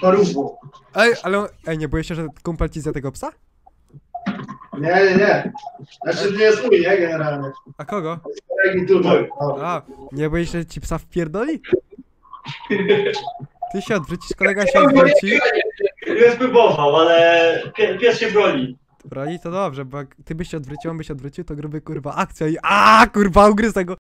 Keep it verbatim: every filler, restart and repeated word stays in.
paruwo. Ej, ale... on- Ej, nie boisz się, że kumpel ci zje tego psa? Nie, nie, nie. Znaczy nie jest mój, nie, generalnie. A kogo? Kolegi tutaj. A, nie boisz się, że ci psa wpierdoli? Ty się odwrócisz, kolega się odwróci. Nie próbował, ale pie- pies się broni. Broni to dobrze, bo jak ty byś się odwrócił, on by się odwrócił, to gruby kurwa akcja i aaa kurwa ugryzł tego.